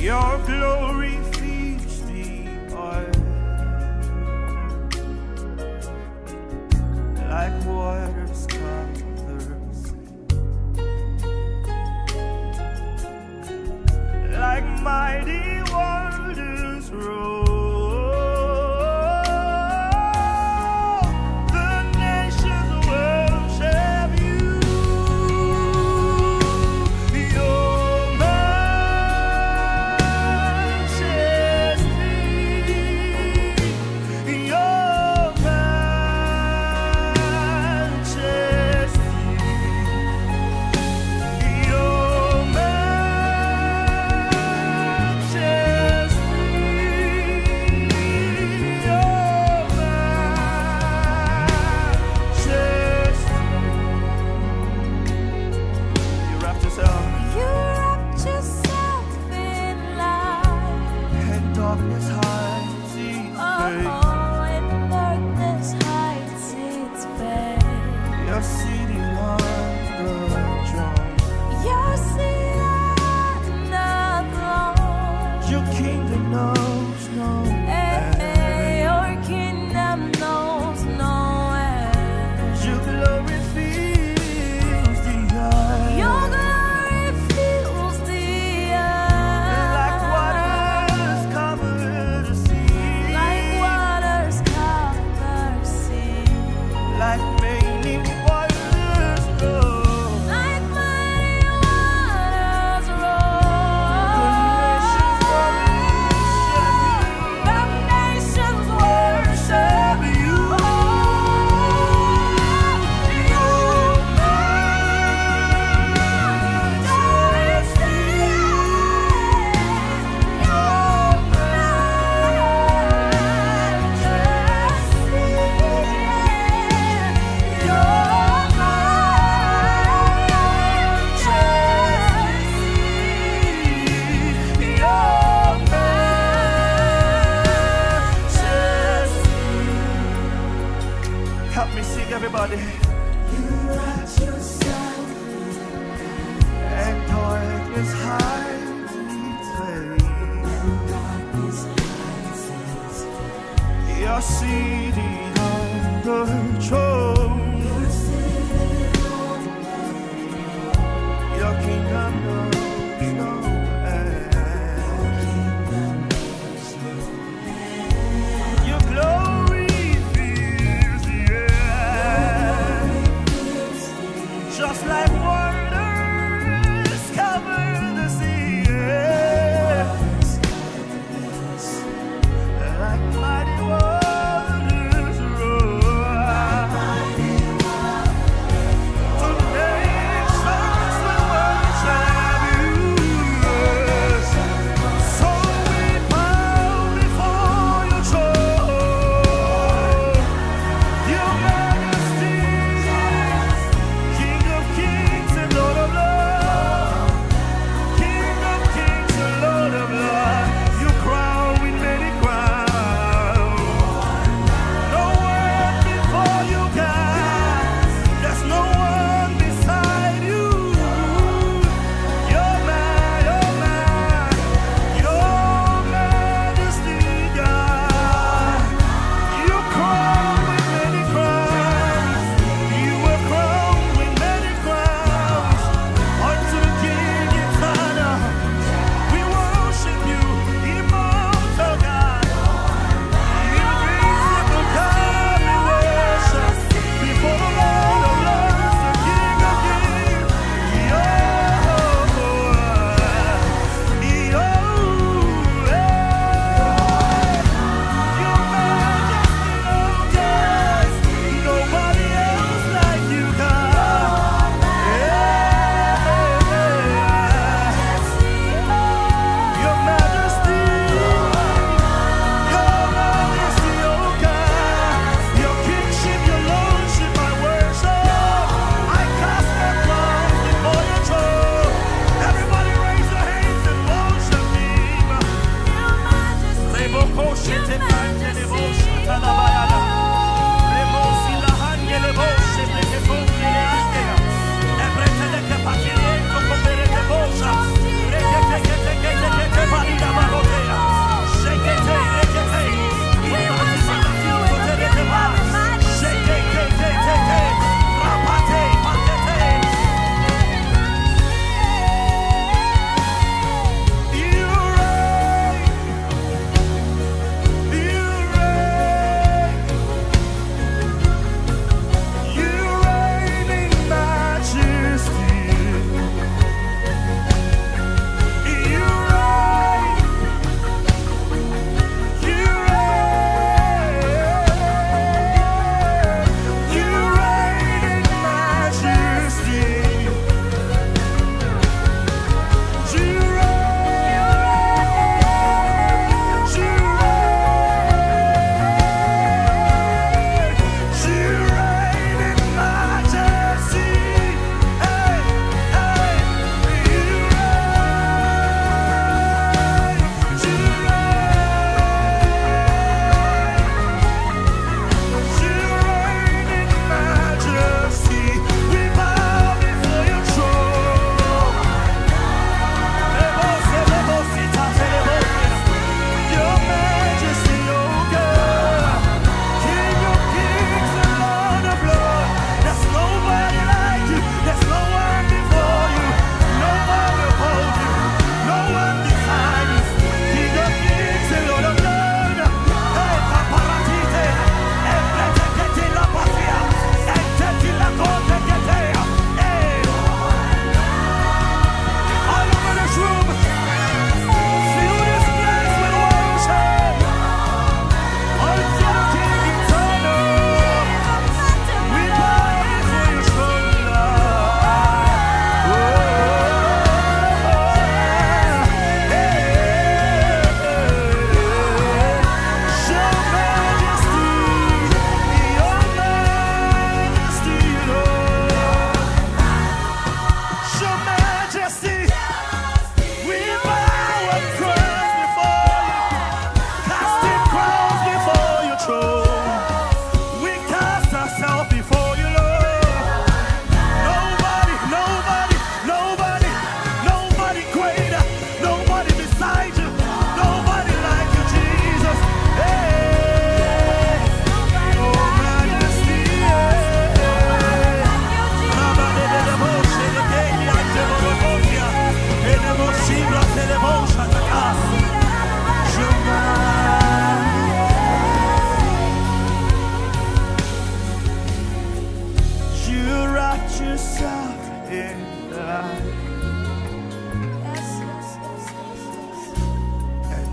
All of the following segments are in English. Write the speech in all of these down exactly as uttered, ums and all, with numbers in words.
Your glory fills the earth like waters cover sea, like mighty waters roll. The nations worship you. Your majesty, your majesty, your darkness hides its face. Oh, in darkness hides its face. You're sitting on the throne. You're seated on the throne. Your kingdom knows no Hey, end. your kingdom knows no end. Your glory fills the earth. Your glory fills the Like earth. waters cover the sea. Like waters cover sea. Like many waters roll. Like mighty waters roll. The nations worship you. The nations worship you. Your majesty, your Help me sing, everybody. And darkness hides its face. You're seated on the throne. Your kingdom knows no end. Your glory fills the air, just like waters cover the sea. Like mighty waters roll.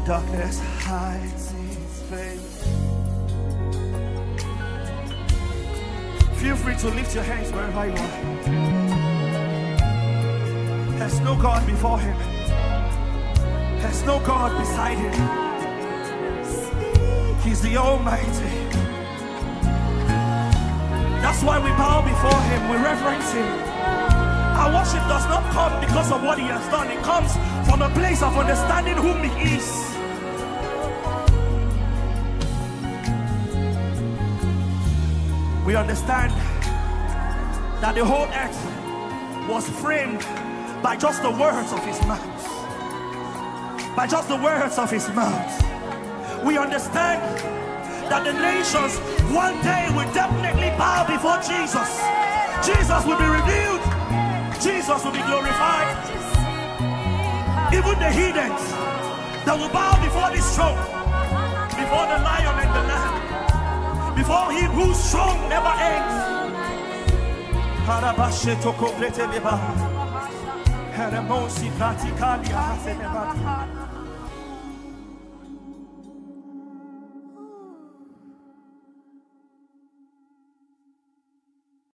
Darkness hides its face. Feel free to lift your hands wherever you are. There's no God before him. There's no God beside him. He's the Almighty. That's why we bow before him. We reverence him. Our worship does not come because of what he has done. It comes from a place of understanding whom he is. We understand that the whole earth was framed by just the words of his mouth. By just the words of his mouth. We understand that the nations one day will definitely bow before Jesus. Jesus will be revealed. Jesus will be glorified. Even the heathens that will bow before this throne, before the Lion and the Lamb, before him whose throne never ends. Harabashe toko brete leba. Haramosi praktikalia hasenebati.